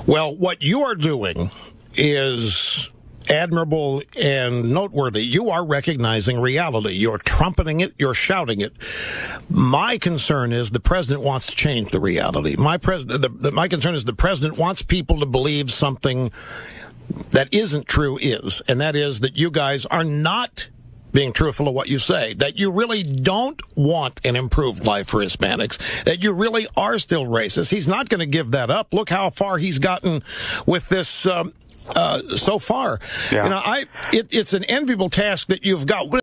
Well, what you are doing is admirable and noteworthy. You are recognizing reality. You're trumpeting it. You're shouting it. My concern is the president wants to change the reality. My concern is the president wants people to believe something that isn't true and that is that you guys are not being truthful of what you say, that you really don't want an improved life for Hispanics, that you really are still racist. He's not going to give that up. Look how far he's gotten with this so far. Yeah. It's an enviable task that you've got.